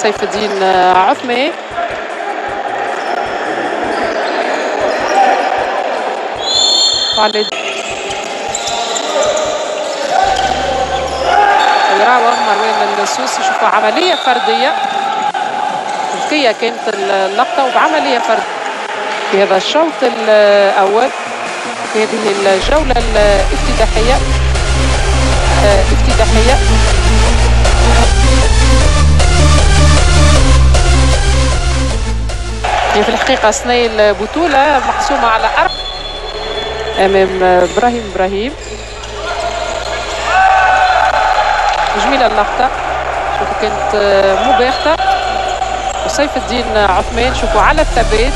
سيف الدين عثمان. يراوغ مروان السوسي. شوفوا عملية فردية ذكية كانت اللقطة وبعملية فردية في هذا الشوط الأول في هذه الجولة الافتتاحية. هي في الحقيقة ثنائي البطولة محسومة على أرض أمام إبراهيم. جميلة اللقطة، شوفوا كانت مباغتة. وسيف الدين عثمان شوفوا على الثبات.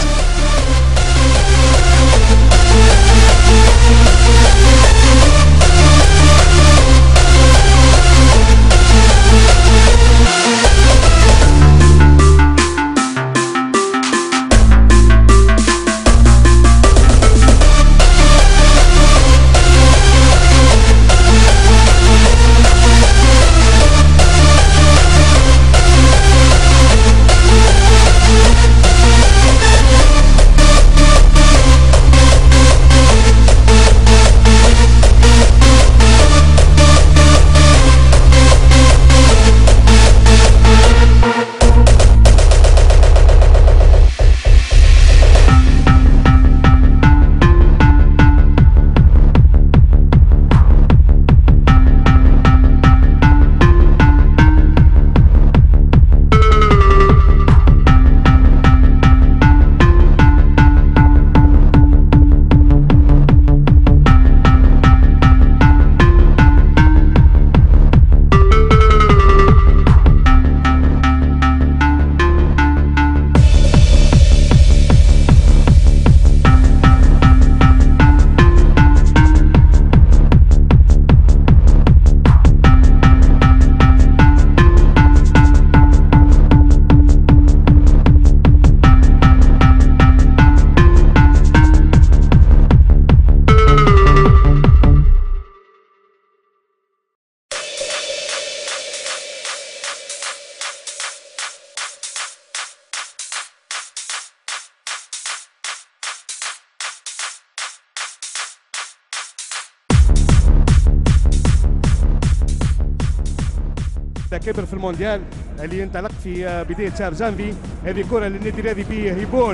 كبر في المونديال اللي انطلق في بدايه شهر جانفي. هذه كره للنادي الرياضي بهيبون،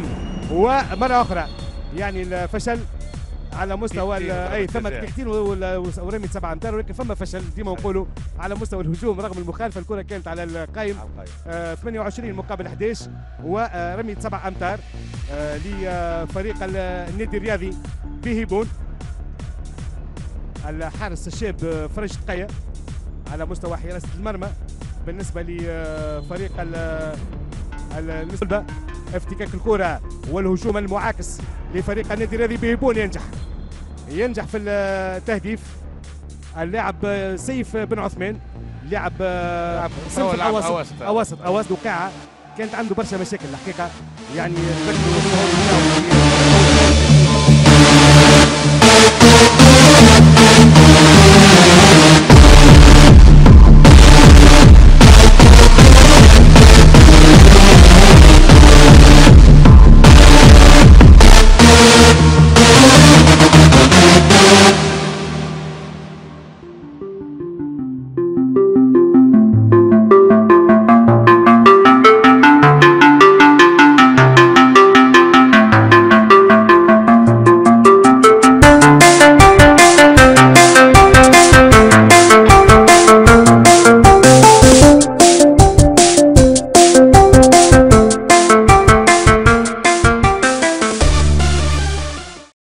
ومره اخرى يعني الفشل على مستوى اي ثم تكتين ورمي 7 امتار، ولكن فما فشل ديما نقولوا على مستوى الهجوم رغم المخالفه. الكره كانت على القائم 28 مقابل 11 ورمي 7 امتار لفريق النادي الرياضي بهيبون. الحارس الشاب فرج تقية على مستوى حراسه المرمى بالنسبه لفريق النسبه. افتكاك الكره والهجوم المعاكس لفريق النادي الرياضي بهيبون ينجح في التهديف اللاعب سيف بن عثمان، لاعب صنف الاواسط وقاعه كانت عنده برشا مشاكل الحقيقه يعني